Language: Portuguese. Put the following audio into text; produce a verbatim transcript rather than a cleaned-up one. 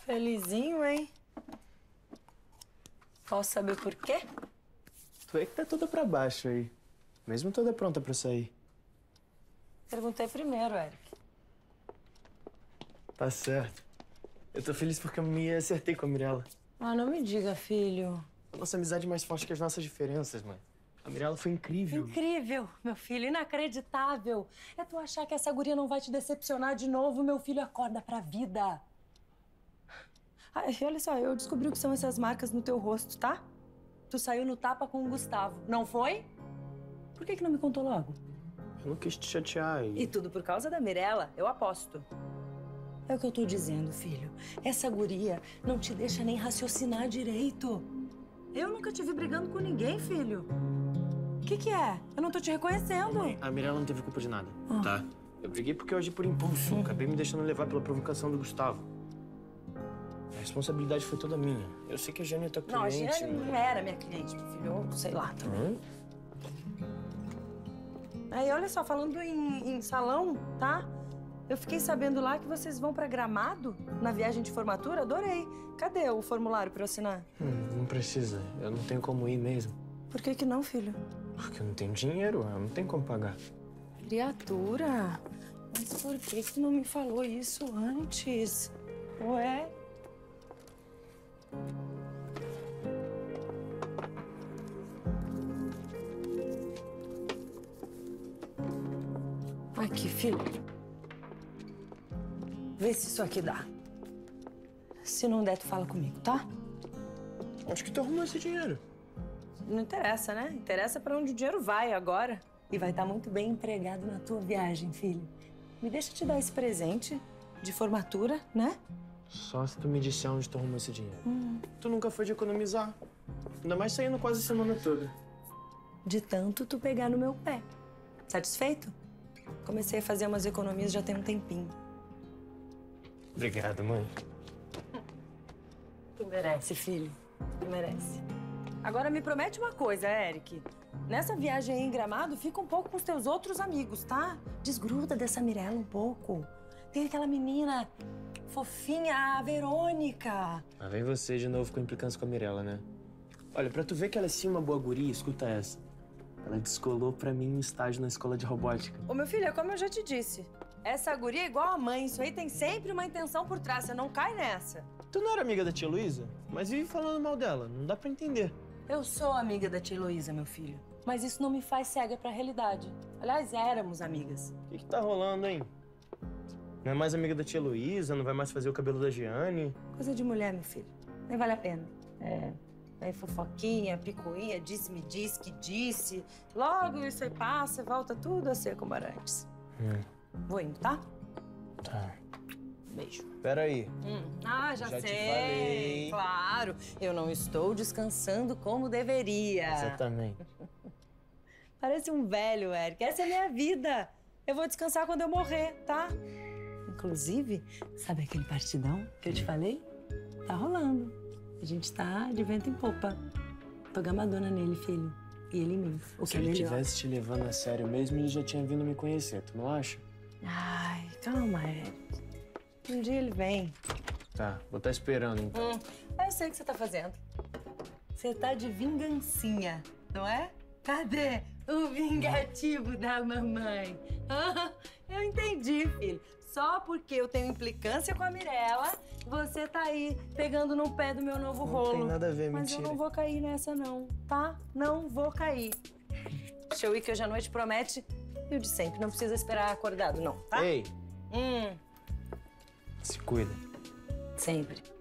Felizinho, hein? Posso saber por quê? Tu é que tá toda pra baixo aí. Mesmo toda pronta pra sair. Perguntei primeiro, Eric. Tá certo. Eu tô feliz porque eu me acertei com a Mirella. Ah, não me diga, filho. A nossa amizade é mais forte que as nossas diferenças, mãe. A Mirella foi incrível. Incrível, meu filho, inacreditável. É tu achar que essa guria não vai te decepcionar de novo, meu filho, acorda pra vida. Ai, olha só, eu descobri o que são essas marcas no teu rosto, tá? Tu saiu no tapa com o Gustavo, não foi? Por que que não me contou logo? Eu não quis te chatear e... E tudo por causa da Mirella, eu aposto. É o que eu tô dizendo, filho. Essa guria não te deixa nem raciocinar direito. Eu nunca te vi brigando com ninguém, filho. O que que é? Eu não tô te reconhecendo. Mãe, a Mirella não teve culpa de nada, Ah. tá? Eu briguei porque eu agi por impulso. Uhum. Acabei me deixando levar pela provocação do Gustavo. A responsabilidade foi toda minha. Eu sei que a Jane é tua cliente... Não, a Jane mas- não era minha cliente, meu filho. Eu sei lá também. Hum? Aí, olha só, falando em, em salão, tá? Eu fiquei sabendo lá que vocês vão pra Gramado na viagem de formatura. Adorei. Cadê o formulário pra eu assinar? Hum, não precisa. Eu não tenho como ir mesmo. Por que que não, filho? Porque eu não tenho dinheiro. Eu não tenho como pagar. Criatura, mas por que que não me falou isso antes? Ué? Aqui, filho. Vê se isso aqui dá. Se não der, tu fala comigo, tá? Onde que tu arrumou esse dinheiro? Não interessa, né? Interessa pra onde o dinheiro vai agora. E vai estar muito bem empregado na tua viagem, filho. Me deixa te dar esse presente de formatura, né? Só se tu me disser onde tu arrumou esse dinheiro. Hum. Tu nunca foi de economizar. Ainda mais saindo quase a semana toda. De tanto tu pegar no meu pé. Satisfeito? Comecei a fazer umas economias já tem um tempinho. Obrigado, mãe. Tu merece, filho. Tu merece. Agora me promete uma coisa, Eric. Nessa viagem aí em Gramado, fica um pouco com os teus outros amigos, tá? Desgruda dessa Mirella um pouco. Tem aquela menina fofinha, a Verônica. Mas vem você de novo com a implicância com a Mirella, né? Olha, pra tu ver que ela é sim uma boa guria, escuta essa. Ela descolou pra mim um estágio na escola de robótica. Ô, meu filho, é como eu já te disse. Essa guria é igual a mãe. Isso aí tem sempre uma intenção por trás. Você não cai nessa. Tu não era amiga da tia Luísa? Mas vive falando mal dela, não dá pra entender. Eu sou amiga da tia Heloísa, meu filho. Mas isso não me faz cega pra realidade. Aliás, éramos amigas. O que que tá rolando, hein? Não é mais amiga da tia Luísa, não vai mais fazer o cabelo da Giane? Coisa de mulher, meu filho. Nem vale a pena. É. Aí fofoquinha, picuinha, disse-me disse que disse. Logo isso aí passa, volta tudo a ser como era antes. Hum. Vou indo, tá? Tá. Beijo. Peraí. Hum. Ah, já, Já te sei. falei. Claro. Eu não estou descansando como deveria. Exatamente. Parece um velho, Eric. Essa é a minha vida. Eu vou descansar quando eu morrer, tá? Inclusive, sabe aquele partidão que eu te falei? Tá rolando. A gente tá de vento em popa. Tô gamadona nele, filho. E ele em mim. O Se que é ele melhor. tivesse te levando a sério mesmo, ele já tinha vindo me conhecer, tu não acha? Ai, calma, Eric. Um dia ele vem. Tá, vou estar esperando então. Hum, eu sei o que você tá fazendo. Você tá de vingancinha, não é? Cadê o vingativo da mamãe? Ah, eu entendi, filho. Só porque eu tenho implicância com a Mirella, você tá aí pegando no pé do meu novo Não rolo. tem nada a ver, Mas mentira. eu não vou cair nessa, não, tá? Não vou cair. Deixa eu ir que hoje à noite promete. E o de sempre, não precisa esperar acordado, não, tá? Ei, Hum, se cuida. sempre.